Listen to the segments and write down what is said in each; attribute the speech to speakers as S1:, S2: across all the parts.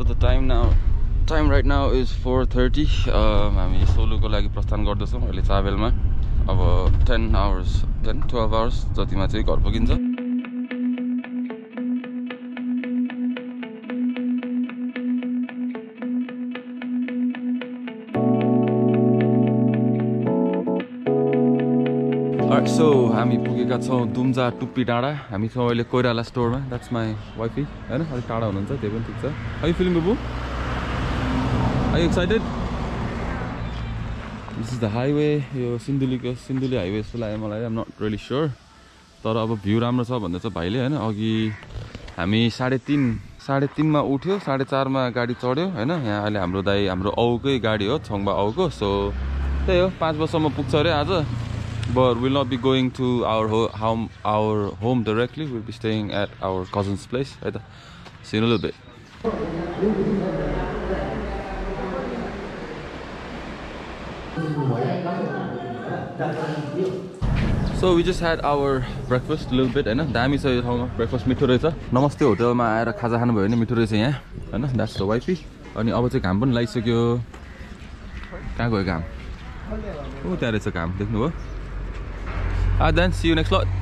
S1: So the time right now is 4:30. हामी सोलुको लागि प्रस्थान गर्दैछौँ अहिले ट्राभलमा। अब 12 hours जतिमा चाहिँ घर पुगिन्छ। Alright, so हामी पुगेका छौँ दुम्जा टुप्पी डाँडा। हामी छौँ अहिले कोइराला स्टोरमा। That's my wifey, हैन? अलिक टाढा हुनुहुन्छ, त्यही पनि ठिक छ। How you feeling, Babu? Are you excited? This is the highway. यो सिन्धुली हाइवे जस्तो लाग्यो मलाई। I'm not really sure. तर अब भ्यू राम्रो छ भन्दैछ भाइले, हैन? अघि हामी 3:30 मा उठ्यो, 4:30 मा गाडी चढ्यो, हैन? यहाँ अहिले हाम्रो दाइ हाम्रो औकै गाडी हो, छोङबा औको। सो त्यही हो, 5 बजेसम्म पुग्छ अरे आज। But we'll not be going to our home directly. We'll be staying at our cousin's place. Right? See you in a little bit. So we just had our breakfast a little bit, हैन? दामी छ यो ठाउँमा breakfast मिठो रहेछ। नमस्ते होटलमा आएर खाजा खानु भयो भने मिठो रहेछ यहाँ, हैन? That's the wifey. अनि अब चाहिँ घाम पनि लागिसक्यो। कहाँ गयो घाम? ओ त्यहाँ रहेछ घाम, देख्नुभयो? Then see you next lot.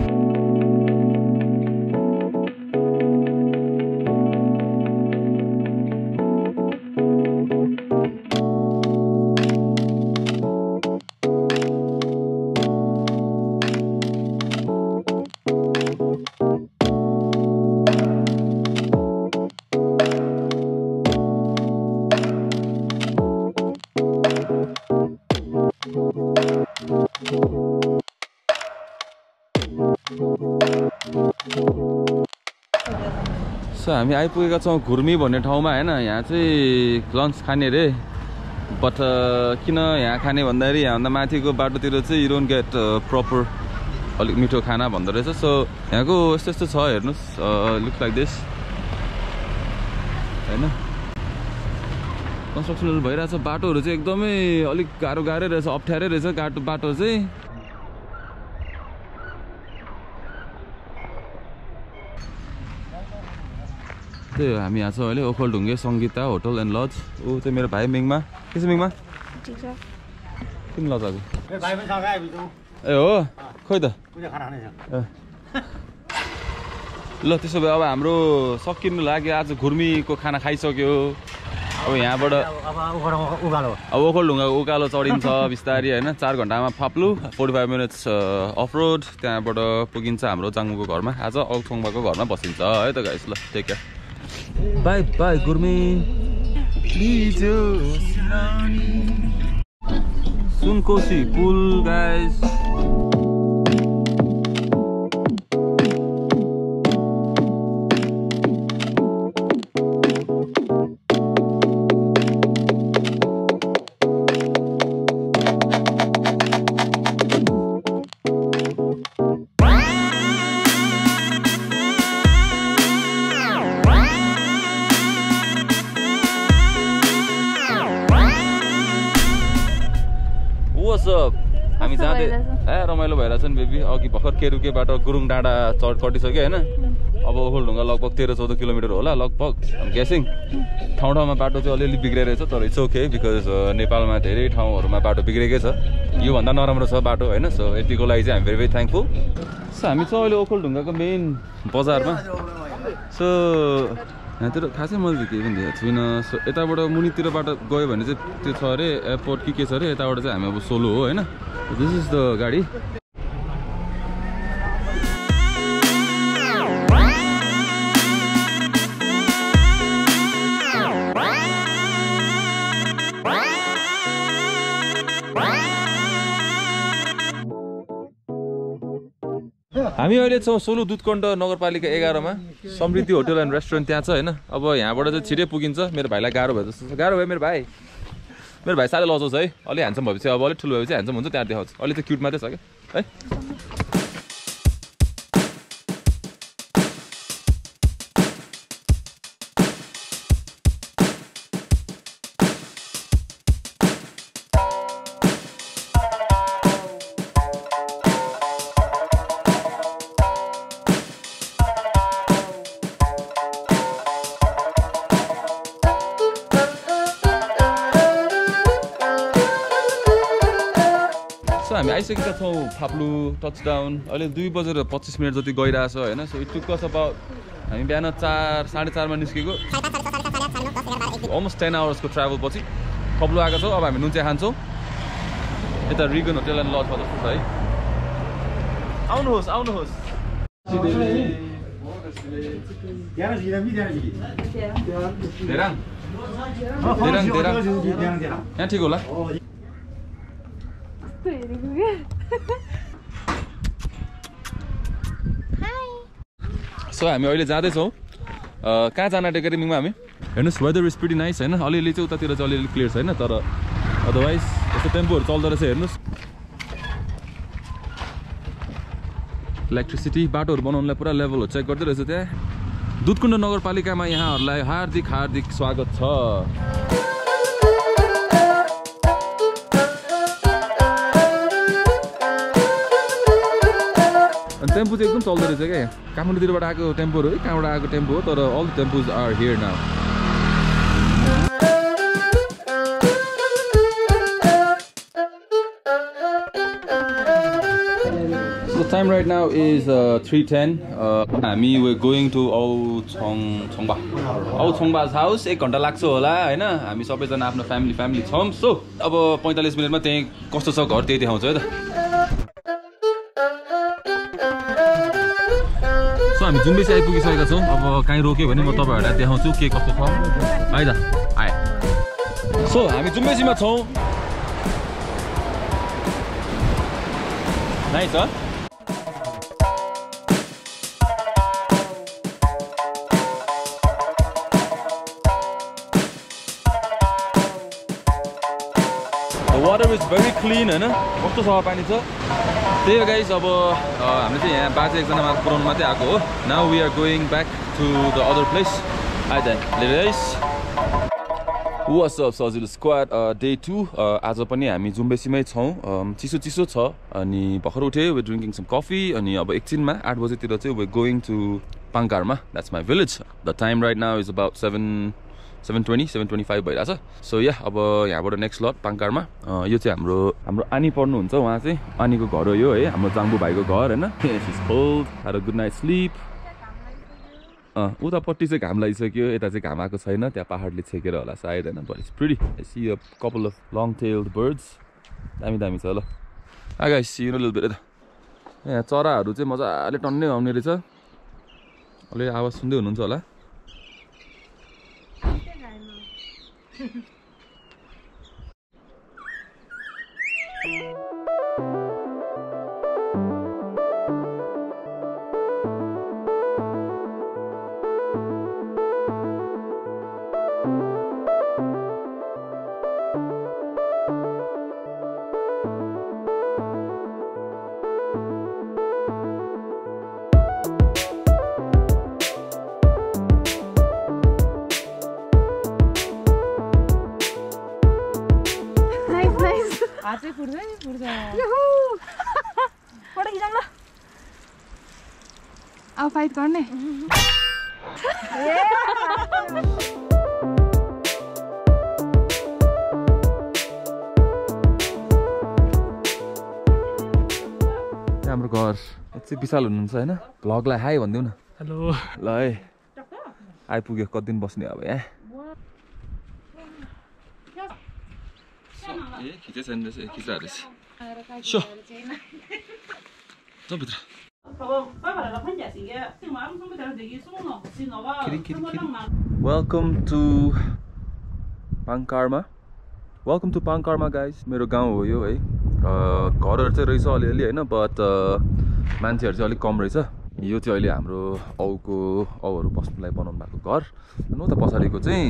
S1: So हामी आइपुगेका छौँ घुर्मी भन्ने ठाउँमा, हैन? यहाँ चाहिँ लन्च खाने रे। बट किन यहाँ खाने भन्दाखेरि यहाँभन्दा माथिको बाटोतिर चाहिँ यु डोन्ट गेट प्रपर अलिक मिठो खाना भन्दो रहेछ। सो यहाँको यस्तो छ, हेर्नुहोस्, लुक्स लाइक दिस, हैन? कन्स्ट्रक्सनहरू भइरहेछ। बाटोहरू चाहिँ एकदमै अलिक गाह्रो रहेछ, अप्ठ्यारै रहेछ बाटो चाहिँ। त्यही हो, हामी यहाँ छौँ अहिले ओखलढुङ्गे सङ्गीता होटल एन्ड लज। ऊ चाहिँ मेरो भाइ मिङमा। के छ मिङमा? ठिक छ। किन लजाको? ए हो, खोइ त। ल त्यसो भए अब हाम्रो सकिनु लाग्यो। आज घुर्मीको खाना खाइसक्यो। अब यहाँबाट अब ओखलढुङ्गाको उकालो चढिन्छ बिस्तारी, हैन? 4 घन्टामा फाप्लु, 45 minutes अफ रोड। त्यहाँबाट पुगिन्छ हाम्रो जाङमुको घरमा। आज औछोङबाको घरमा बसिन्छ है त गाइस। ल take care. Bye bye Ghurmi. Sunkoshi पुल गाइस। हामी जाँदै रमाइलो भइरहेछ नि बेबी। अघि भर्खर केरुकेबाट गुरुङ डाँडा कटिसक्यो, हैन? अब ओखलढुङ्गा लगभग 13-14 किलोमिटर होला लगभग, गेसिङ। ठाउँमा बाटो चाहिँ अलिअलि बिग्रेको रहेछ, तर इट्स ओके बिकज नेपालमा धेरै ठाउँहरूमा बाटो बिग्रेकै छ। योभन्दा नराम्रो छ बाटो, हैन? सो यतिको लागि चाहिँ हामी भेरी थ्याङ्कफुल। सो हामी चाहिँ अहिले ओखलढुङ्गाको मेन बजारमा। सो यहाँतिर खासै मैले केही पनि देखेको छुइनँ। सो यताबाट मुनितिरबाट गयो भने चाहिँ त्यो छ अरे एयरपोर्ट के छ अरे। यताबाट चाहिँ हामी अब सोलो हो, हैन? दिस इज द गाडी। हामी अहिले छौँ सोलु दुधकण्ड नगरपालिका 11 मा समृद्धि होटल एन्ड रेस्टुरेन्ट त्यहाँ छ, हैन? अब यहाँबाट चाहिँ छिटै पुगिन्छ। मेरो भाइलाई गाह्रो भयो जस्तो छ। गाह्रो भयो मेरो भाइ साह्रै लजाउँछ है। अलि ह्यान्डसम भएपछि, अब अलिक ठुलो भएपछि ह्यान्डसम हुन्छ, त्यहाँ देखाउँछ। अलि चाहिँ क्युट मात्रै छ क्या है। हामी आइसकेका छौँ फाप्लु टचडाउन अहिले 2:25 जति गइरहेछ होइन so it took us about हामी बिहान 4:30 मा निस्केको अलमोस्ट 10 आवर्सको ट्राभल पछि फाप्लु आएको छौँ अब हामी नुन चिया खान्छौँ यता रिगन होटल एन्ड लजमा जस्तो छ है आउनुहोस् आउनुहोस् यहाँ ठिक होला सो हामी अहिले जाँदैछौँ कहाँ जान आँटेको रिमिङमा हामी हेर्नुहोस् वेदर इज प्रिटी नाइस होइन अलिअलि चाहिँ उतातिर चाहिँ अलिअलि क्लियर छैन तर अदरवाइज यस्तो टेम्पोहरू चल्दो रहेछ हेर्नुहोस् इलेक्ट्रिसिटी बाटोहरू बनाउनुलाई पुरा लेभलहरू चेक गर्दै रहेछ त्यहाँ दुधकुण्ड नगरपालिकामा यहाँहरूलाई हार्दिक हार्दिक स्वागत छ टेम्पो चाहिँ एकदम चल्दो रहेछ क्या काठमाडौँतिरबाट आएको टेम्पोहरू है कहाँबाट आएको टेम्पो हो तर all tempos are here now time right now is 3:10 हामी we're going to Chongba's house 1 घण्टा लाग्छ होला हैन हामी सबैजना आफ्नो फ्यामिली छौं सो अब 45 मिनेटमा त्यही कस्तो छ घर त्यही देखाउँछु है त सो हामी जुम्बेसी आइपुगिसकेका छौं अब कहीँ रोक्यो भने म तपाईहरुलाई देखाउँछु के कस्तो छ है त आए सो हामी जुम्बेसीमा छौं नाइस छ water is very clean हैन कस्तो सफा पानी छ त्यही हो गाइस अब हामीले चाहिँ यहाँ बाजे एकजना मात्र पुराउन मात्रै आएको हो now we are going back to the other place hi then guys what's up अप सजिलो स्क्वाड डे 2 आज पनि हामी जुम्बेसीमै छौं चिसो छ अनि भर्खर उठे वी ड्रिंकिङ सम कफी अनि अब एकछिनमा 8 बजेतिर चाहिँ वी गोइङ टु पाङकारमा that's my village the time right now is about 7:25 भइरहेछ सो या अब यहाँबाट नेक्स्ट लट पाङकारमा यो चाहिँ हाम्रो आनी पर्नुहुन्छ उहाँ चाहिँ आनीको घर हो यो है हाम्रो जाम्बु भाइको घर हैन is cold had a good night sleep उतापट्टि चाहिँ घाम लागिसक्यो यता चाहिँ घाम आएको छैन त्यहाँ पहाडले छेकेर होला सायद हैन but it's pretty I see a couple of long tailed birds दामी छ ल hi guys see you know little bit यहाँ चराहरू चाहिँ मजाले टन्नै आउने रहेछ अलि आवाज सुन्दै हुनुहुन्छ होला
S2: हातै फुट्छ नि फुट्छ यहू फोटो खिचाउँ ल अब फाइट गर्ने
S1: हाम्रो घर यति विशाल हुनुहुन्छ हैन भ्लगलाई हाई भन्दिउ न हेलो ल है आइपुग्यो कति दिन बस्ने अब यहाँ खिचेछन् रहेछ खिचा रहेछ सो जाऊ भित्र वेलकम टु पाङकारमा गाइस मेरो गाउँ हो यो है घरहरू चाहिँ रहेछ अलिअलि होइन बट मान्छेहरू चाहिँ अलिक कम रहेछ यो चाहिँ अहिले हाम्रो औहरू बस्नुलाई बनाउनु भएको घर अनि उता पछाडिको चाहिँ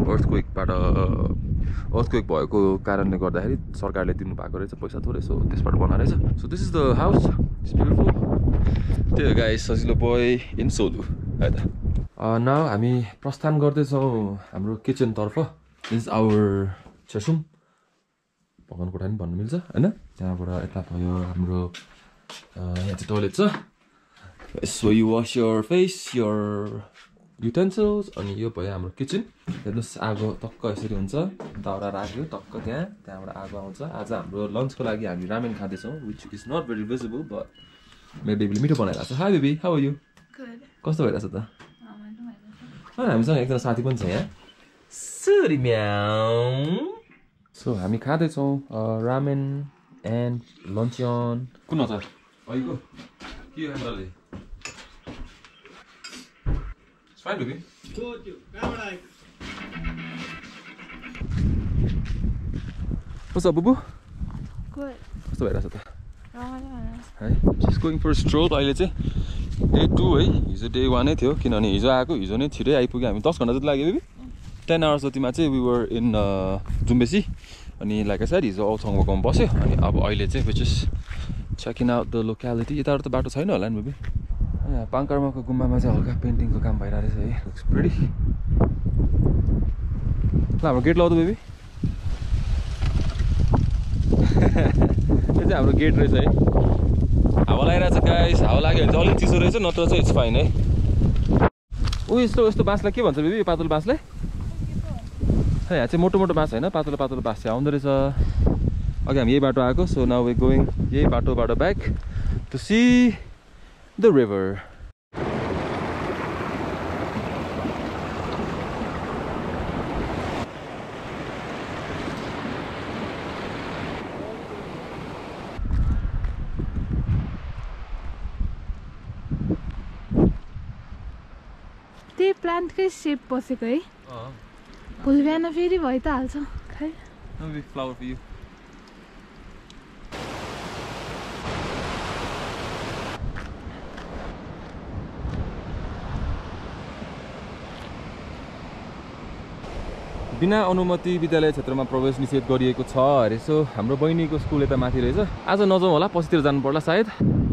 S1: अर्थक्वेक भएको कारणले गर्दाखेरि सरकारले दिनु भएको रहेछ पैसा थोरै सो त्यसबाट बनाएको रहेछ so this is the house it's beautiful त्यही हो गाइस सजिलो बोय इन सोलु है त नाउ हामी प्रस्थान गर्दैछौँ हाम्रो किचनतर्फ दिस इज आवर छेसुम भगवान कोठा पनि भन्नु मिल्छ होइन त्यहाँबाट यता भयो हाम्रो यहाँ चाहिँ टोइलेट छ So you wash your face, your utensils अनि यो भयो हाम्रो किचन हेर्नुस् आगो टक्क यसरी हुन्छ दाउरा राख्यो टक्क त्यहाँबाट आगो आउँछ आज हाम्रो लन्चको लागि हामी रामेन खाँदैछौँ which is not very visible but मेरो बेबीले मिठो बनाइरहेको छ hi baby how are you कस्तो भइरहेछ त अनि हामीसँग एकजना साथी पनि छ यहाँ सुरी म्याउ सो हामी खाँदैछौँ रामेन एन्ड लन्चन कुन छ अहिलेको के क्यामेराले Fine, baby. What's up, Bubu?
S2: Good.
S1: कस्तो भइरहेछ त है जस्ट गोइङ फर स्ट्रोल अहिले चाहिँ डे 2 है हिजो डे 1 नै थियो किनभने हिजो आएको हिजो नै छिटै आइपुग्यो हामी 10 घन्टा जति लाग्यो बेबी 10 आवर्स जतिमा चाहिँ वी वर इन जुम्बेसी अनि लाइक आई सेड हिजो औछङको बस्यो अनि अब अहिले चाहिँ which is checking out the locality यताबाट त बाटो छैन होला नि बेबी पाङकर्माको गुम्बामा चाहिँ हल्का पेन्टिङको काम भइरहेको रहेछ है लुक्स प्रिटी ल हाम्रो गेट लगाउँदै बेबी यो चाहिँ हाम्रो गेट रहेछ है हावा लागिरहेछ गाइस हावा लाग्यो भने चाहिँ अलिक चिसो रहेछ नत्र चाहिँ इट्स फाइन है ऊ यस्तो बाँसलाई के भन्छ बेबी यो पातलो बाँसलाई यहाँ चाहिँ मोटो मोटो बाँस होइन पातलो पातलो बाँस चाहिँ आउँदो रहेछ अघि हामी यही बाटो आएको सो नाउ वी गोइङ यही बाटोबाट back to see the river.
S2: त्यही प्लान्टकै सेप बसेको है भोलि बिहान फेरि भइ त हाल्छ खै
S1: फ्लावर फर यु बिना अनुमति विद्यालय क्षेत्रमा प्रवेश निषेध गरिएको छ अरे सो हाम्रो बहिनीको स्कुल यता माथि रहेछ आज नजाउँ होला पछितिर जानु पर्ला सायद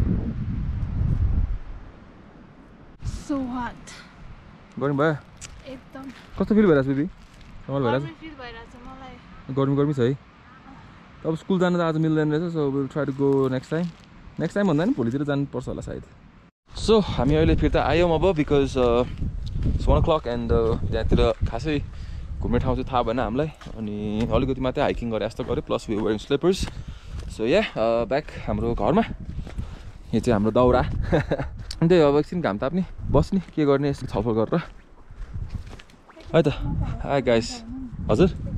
S2: सो हट
S1: गर्मी भयो
S2: एकदम
S1: कस्तो फिल भइरहेछ बेबी कमल
S2: गर्मी फिल भइरहेछ मलाई
S1: गर्मी छ है अब स्कुल जानु त आज मिल्दैन रहेछ so will try to go next time भन्दा नि भोलितिर जानुपर्छ होला सायद सो हामी अहिले फिर्ता आयौँ अब बिकज 1 o'clock एन्ड त्यहाँतिर खासै घुम्ने ठाउँ चाहिँ थाहा भएन हामीलाई अनि अलिकति मात्रै हाइकिङ गरे जस्तो गऱ्यो plus we wearing slippers so yeah back हाम्रो घरमा यो चाहिँ हाम्रो दाउरा अन्त अब एकछिन घाम ताप्ने बस्ने के गर्ने यस्तो छलफल गरेर है त हाई गाइस हजुर